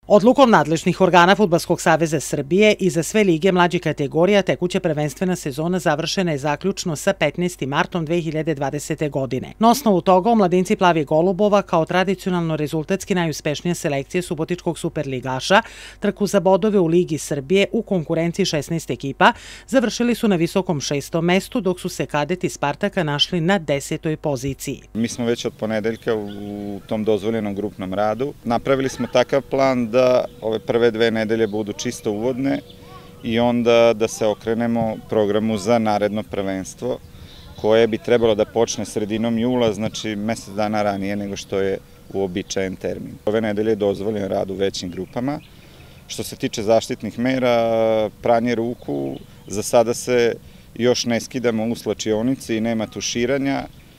Odlukom nadležnih organa Fudbalskog saveza Srbije i za sve lige mlađih kategorija tekuća prvenstvena sezona završena je zaključno sa 15. martom 2020. godine. Na osnovu toga, omladinci Plavih golubova kao tradicionalno rezultatski najuspešnija selekcija subotičkog superligaša trku za bodove u Ligi Srbije u konkurenciji 16 ekipa završili su na visokom 6. mestu, dok su se kadeti Spartaka našli na 10. poziciji. Mi smo već od ponedeljka u tom dozvoljenom grupnom radu. Napravili smo takav plan da ove prve 2 nedelje budu čisto uvodne i onda da se okrenemo programu za naredno prvenstvo koje bi trebalo da počne sredinom jula, znači mesec dana ranije nego što je uobičajen termin. Ove nedelje je dozvoljen rad u većim grupama. Što se tiče zaštitnih mera, pranje ruku, za sada se još ne skidamo u slačionici i nema tuširanja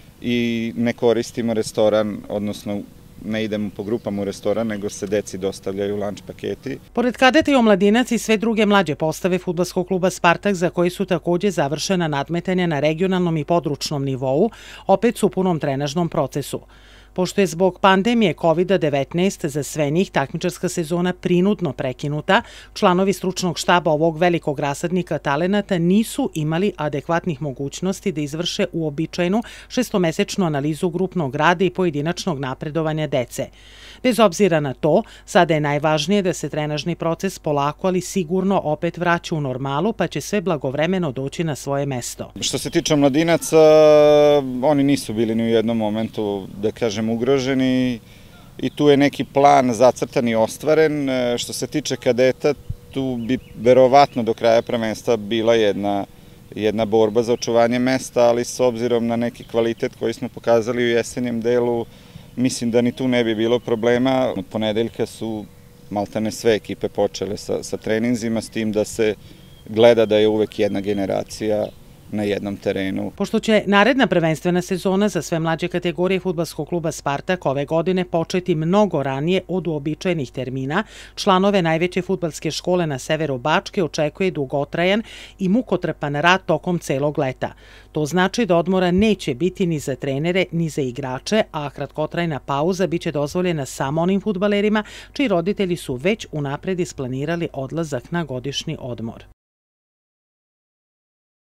i ne koristimo restoran, odnosno ne idemo po grupama u restoran, nego se deci dostavljaju lanč paketi. Pored kadeta i omladinaca i sve druge mlađe postave Fudbalskog kluba Spartak, za koji su takođe završena nadmetanja na regionalnom i područnom nivou, opet su u punom trenažnom procesu. Pošto je zbog pandemije COVID-19 za sve njih takmičarska sezona prinudno prekinuta, članovi stručnog štaba ovog velikog rasadnika talenata nisu imali adekvatnih mogućnosti da izvrše uobičajenu šestomesečnu analizu grupnog rada i pojedinačnog napredovanja dece. Bez obzira na to, sada je najvažnije da se trenažni proces polako, ali sigurno opet vraća u normalu, pa će sve blagovremeno doći na svoje mesto. Što se tiče mladinaca, oni nisu bili ni u jednom momentu, da kažem, ugroženi i tu je neki plan zacrtan i ostvaren. Što se tiče kadeta, tu bi verovatno do kraja prvenstva bila jedna borba za očuvanje mesta, ali s obzirom na neki kvalitet koji smo pokazali u jesenjem delu, mislim da ni tu ne bi bilo problema. Od ponedeljka su maltene sve ekipe počele sa treninzima, s tim da se gleda da je uvek jedna generacija na jednom terenu. Pošto će naredna prvenstvena sezona za sve mlađe kategorije Fudbalskog kluba Spartak ove godine početi mnogo ranije od uobičajenih termina, članove najveće fudbalske škole na severu Bačke očekuje dugotrajan i mukotrpan rad tokom celog leta. To znači da odmora neće biti ni za trenere, ni za igrače, a kratkotrajna pauza biće dozvoljena samo onim fudbalerima čiji roditelji su već unapred isplanirali odlazak na godišnji odmor.